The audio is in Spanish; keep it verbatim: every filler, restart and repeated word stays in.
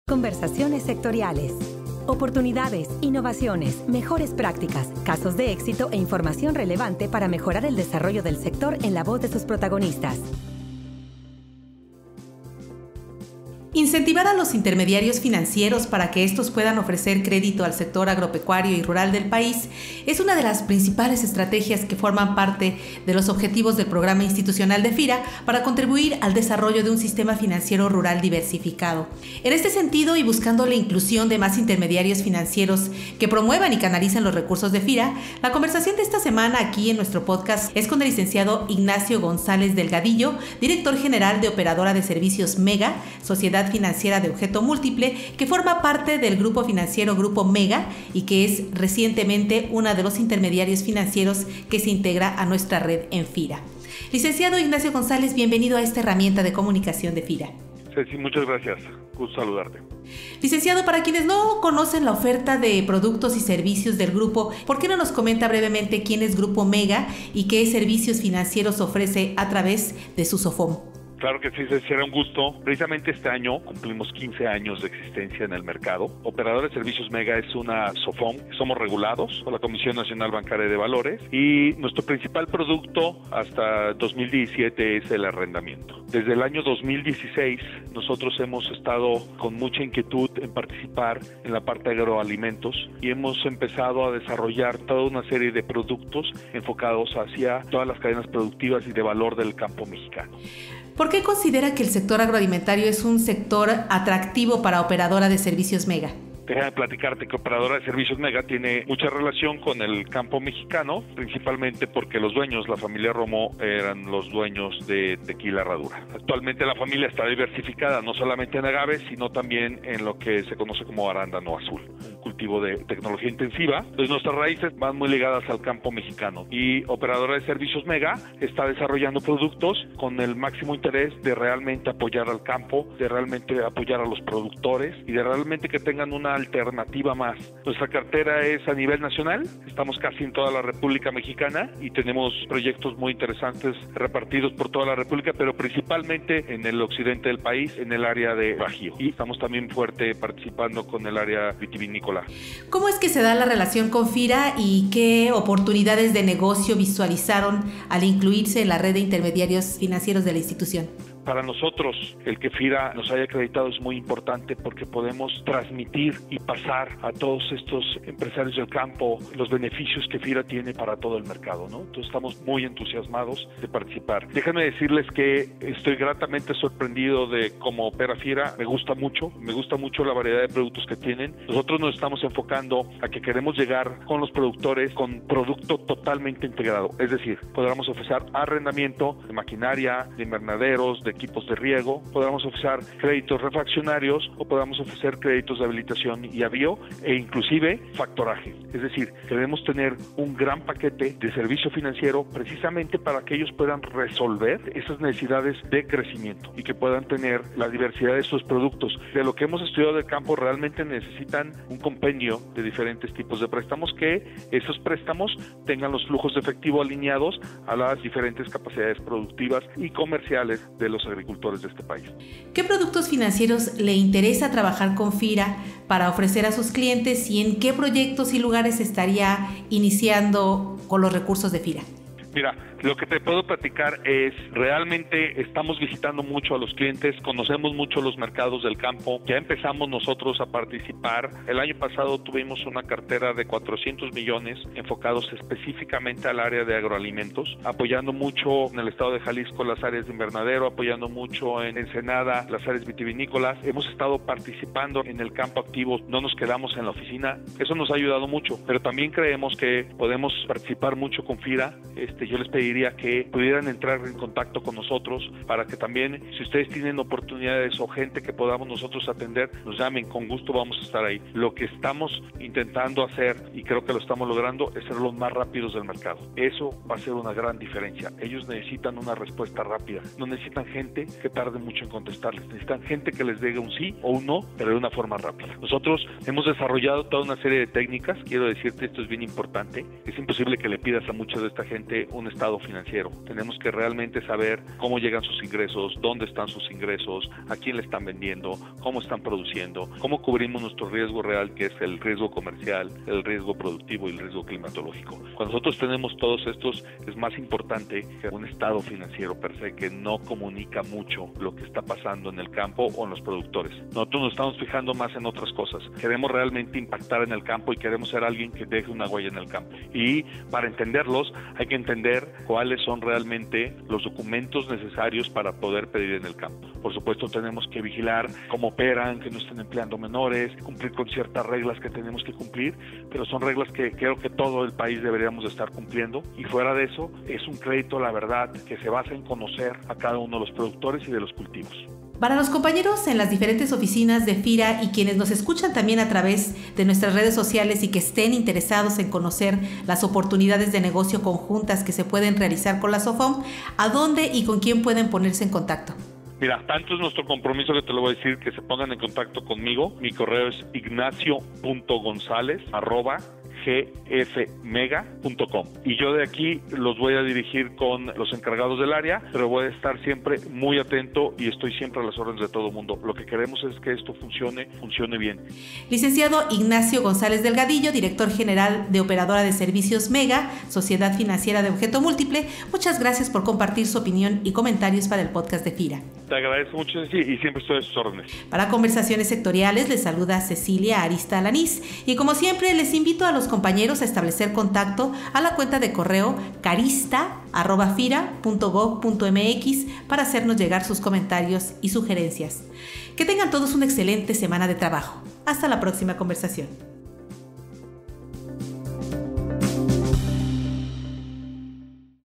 Conversaciones sectoriales. Oportunidades, innovaciones, mejores prácticas, casos de éxito e información relevante para mejorar el desarrollo del sector en la voz de sus protagonistas. Incentivar a los intermediarios financieros para que estos puedan ofrecer crédito al sector agropecuario y rural del país es una de las principales estrategias que forman parte de los objetivos del programa institucional de FIRA para contribuir al desarrollo de un sistema financiero rural diversificado. En este sentido, y buscando la inclusión de más intermediarios financieros que promuevan y canalicen los recursos de FIRA, la conversación de esta semana aquí en nuestro podcast es con el licenciado Ignacio González Delgadillo, director general de Operadora de Servicios Mega, Sociedad Financiera de Objeto Múltiple, que forma parte del grupo financiero Grupo Mega y que es recientemente uno de los intermediarios financieros que se integra a nuestra red en FIRA. Licenciado Ignacio González, bienvenido a esta herramienta de comunicación de FIRA. Sí, muchas gracias. Gusto saludarte. Licenciado, para quienes no conocen la oferta de productos y servicios del grupo, ¿por qué no nos comenta brevemente quién es Grupo Mega y qué servicios financieros ofrece a través de su SOFOM? Claro que sí, será un gusto. Precisamente este año cumplimos quince años de existencia en el mercado. Operador de Servicios Mega es una SOFOM. Somos regulados por la Comisión Nacional Bancaria de Valores y nuestro principal producto hasta dos mil diecisiete es el arrendamiento. Desde el año dos mil dieciséis nosotros hemos estado con mucha inquietud en participar en la parte de agroalimentos y hemos empezado a desarrollar toda una serie de productos enfocados hacia todas las cadenas productivas y de valor del campo mexicano. ¿Por qué considera que el sector agroalimentario es un sector atractivo para Operadora de Servicios Mega? Déjame platicarte que Operadora de Servicios Mega tiene mucha relación con el campo mexicano, principalmente porque los dueños, la familia Romo, eran los dueños de Tequila Herradura. Actualmente la familia está diversificada, no solamente en agaves, sino también en lo que se conoce como arándano azul, un cultivo de tecnología intensiva. Entonces nuestras raíces van muy ligadas al campo mexicano y Operadora de Servicios Mega está desarrollando productos con el máximo interés de realmente apoyar al campo, de realmente apoyar a los productores y de realmente que tengan una alternativa más. Nuestra cartera es a nivel nacional, estamos casi en toda la República Mexicana y tenemos proyectos muy interesantes repartidos por toda la República, pero principalmente en el occidente del país, en el área de Bajío. Y estamos también fuerte participando con el área vitivinícola. ¿Cómo es que se da la relación con FIRA y qué oportunidades de negocio visualizaron al incluirse en la red de intermediarios financieros de la institución? Para nosotros, el que FIRA nos haya acreditado es muy importante porque podemos transmitir y pasar a todos estos empresarios del campo los beneficios que FIRA tiene para todo el mercado, ¿no? Entonces estamos muy entusiasmados de participar. Déjenme decirles que estoy gratamente sorprendido de cómo opera FIRA. Me gusta mucho, me gusta mucho la variedad de productos que tienen. Nosotros nos estamos enfocando a que queremos llegar con los productores con producto totalmente integrado. Es decir, podamos ofrecer arrendamiento de maquinaria, de invernaderos, de equipos de riego, podamos ofrecer créditos refraccionarios o podamos ofrecer créditos de habilitación y avío e inclusive factoraje. Es decir, queremos tener un gran paquete de servicio financiero precisamente para que ellos puedan resolver esas necesidades de crecimiento y que puedan tener la diversidad de sus productos. De lo que hemos estudiado del campo, realmente necesitan un compendio de diferentes tipos de préstamos, que esos préstamos tengan los flujos de efectivo alineados a las diferentes capacidades productivas y comerciales de los agricultores de este país. ¿Qué productos financieros le interesa trabajar con FIRA para ofrecer a sus clientes y en qué proyectos y lugares estaría iniciando con los recursos de FIRA? Mira, lo que te puedo platicar es, realmente estamos visitando mucho a los clientes, conocemos mucho los mercados del campo, ya empezamos nosotros a participar. El año pasado tuvimos una cartera de cuatrocientos millones enfocados específicamente al área de agroalimentos, apoyando mucho en el estado de Jalisco las áreas de invernadero, apoyando mucho en Ensenada las áreas vitivinícolas. Hemos estado participando en el campo activo, no nos quedamos en la oficina, eso nos ha ayudado mucho, pero también creemos que podemos participar mucho con FIRA. Este, yo les pediría que pudieran entrar en contacto con nosotros para que también, si ustedes tienen oportunidades o gente que podamos nosotros atender, nos llamen, con gusto vamos a estar ahí. Lo que estamos intentando hacer, y creo que lo estamos logrando, es ser los más rápidos del mercado. Eso va a ser una gran diferencia. Ellos necesitan una respuesta rápida, no necesitan gente que tarde mucho en contestarles, necesitan gente que les diga un sí o un no, pero de una forma rápida. Nosotros hemos desarrollado toda una serie de técnicas, quiero decirte, esto es bien importante, es imposible que le pidas a mucha de esta gente un estado financiero. Tenemos que realmente saber cómo llegan sus ingresos, dónde están sus ingresos, a quién le están vendiendo, cómo están produciendo, cómo cubrimos nuestro riesgo real, que es el riesgo comercial, el riesgo productivo y el riesgo climatológico. Cuando nosotros tenemos todos estos, es más importante que un estado financiero per se que no comunica mucho lo que está pasando en el campo o en los productores. Nosotros nos estamos fijando más en otras cosas. Queremos realmente impactar en el campo y queremos ser alguien que deje una huella en el campo. Y para entenderlos hay que entender cuáles son realmente los documentos necesarios para poder pedir en el campo. Por supuesto tenemos que vigilar cómo operan, que no estén empleando menores, cumplir con ciertas reglas que tenemos que cumplir, pero son reglas que creo que todo el país deberíamos de estar cumpliendo, y fuera de eso es un crédito, la verdad, que se basa en conocer a cada uno de los productores y de los cultivos. Para los compañeros en las diferentes oficinas de FIRA y quienes nos escuchan también a través de nuestras redes sociales y que estén interesados en conocer las oportunidades de negocio conjuntas que se pueden realizar con la SOFOM, ¿a dónde y con quién pueden ponerse en contacto? Mira, tanto es nuestro compromiso que te lo voy a decir, que se pongan en contacto conmigo. Mi correo es ignacio punto gonzález arroba g f mega punto com, y yo de aquí los voy a dirigir con los encargados del área, pero voy a estar siempre muy atento y estoy siempre a las órdenes de todo el mundo. Lo que queremos es que esto funcione, funcione bien. Licenciado Ignacio González Delgadillo, director general de Operadora de Servicios Mega, Sociedad Financiera de Objeto Múltiple, muchas gracias por compartir su opinión y comentarios para el podcast de FIRA. Te agradezco mucho, sí, y siempre estoy a sus órdenes. Para Conversaciones Sectoriales les saluda Cecilia Arista Alanís, y como siempre les invito a los compañeros a establecer contacto a la cuenta de correo carista arroba fira punto gob punto mx para hacernos llegar sus comentarios y sugerencias. Que tengan todos una excelente semana de trabajo. Hasta la próxima conversación.